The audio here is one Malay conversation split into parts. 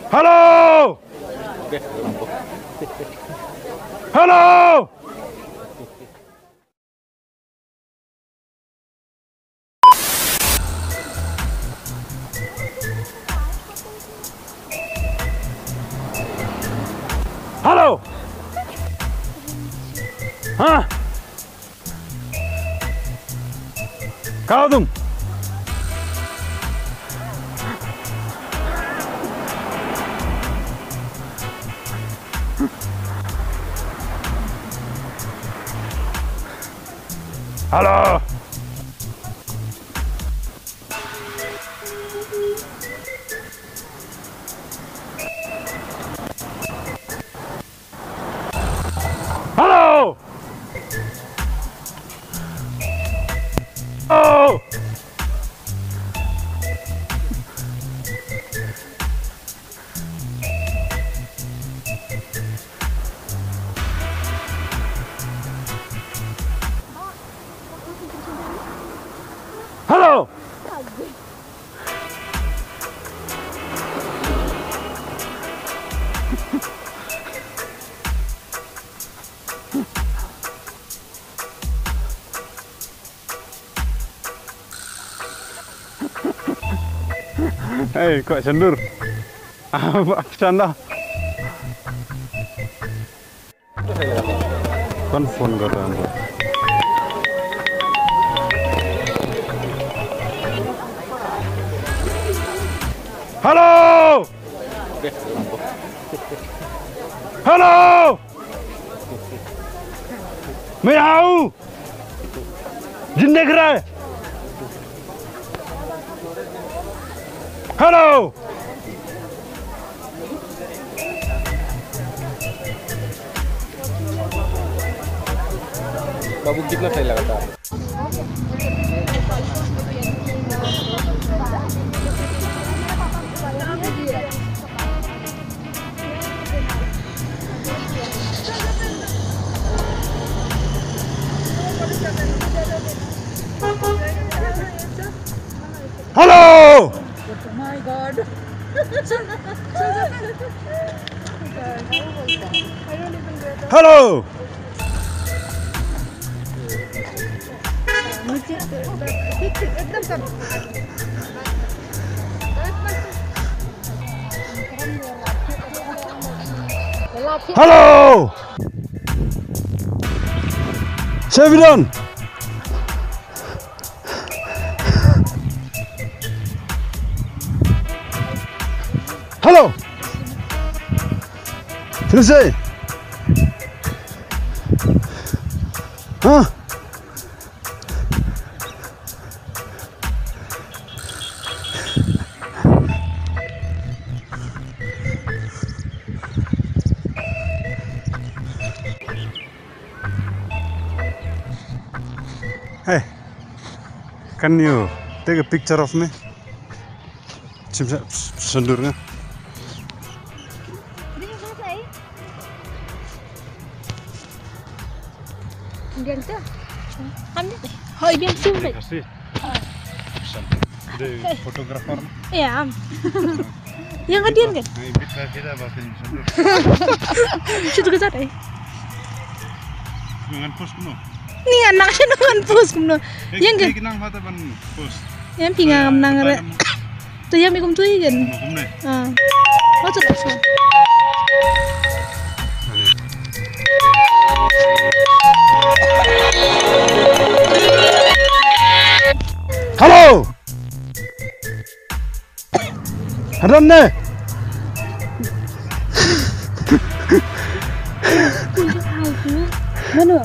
Halo! Halo! Halo! Hah? Kau tuh? Halo. Halo. Oh. Halo. Hei, kok sendur? Apa bercanda? Konfon kata Anda. Halo! Halo! Meow! Jinde kira? Halo! बाबू कितना सही लगा था? Halo! Oh my God. Halo! Halo! Saya bilang. Halo. Selesai. Hah? Hey, can you take a picture of me? Sendurnya. Biar tu. Ambil. Oh, biar tu. Kasih. Dari fotografer. Ya. Yang kadian kan? Bisa kita bawa sendur. Situ ke sana. Dengan pos kuno. Ni anak saya dengan pos kuno. Yang kan? Kinang mata ban pos. Yang pinggang nang re. Tu yang mikum tu kan? Mikum ne. Ah. Oh tu tak so. Halo. Ada ne? Mana?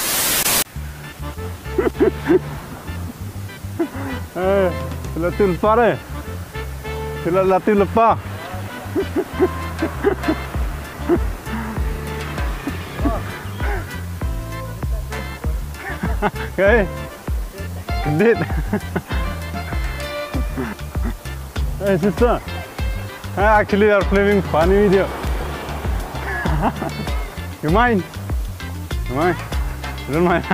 Latin pare. Sila latin lepas. Okay. Did. Hey sister. Actually, are filming funny video. You mind? You mind? You don't mind?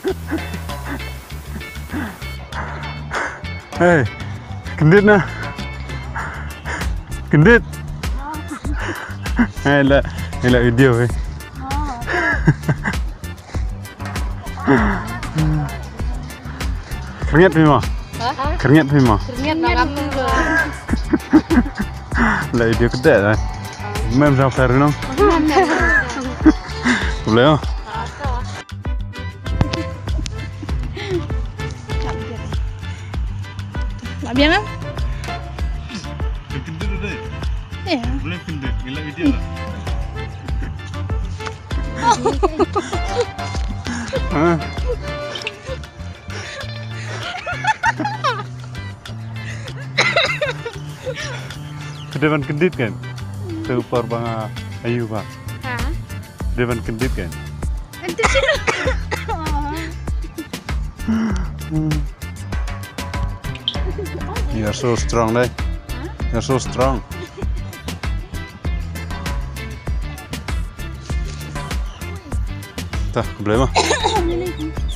Hey, kendit na. Gendut. Elak video weh. Keringat Bima. Keringat Bima. Keringat nak dulu. Lah video kedek lah. Mem sama fair no. Boleh oh. Nak biar kan? Gendut deh. Ya. Boleh gendut. Gila video lah. Kedepan kendit kan? Keupar bang Ayu pak. Kedepan kendit kan? Itu sih. You're so strong deh. You're so strong. Tah, boleh mah?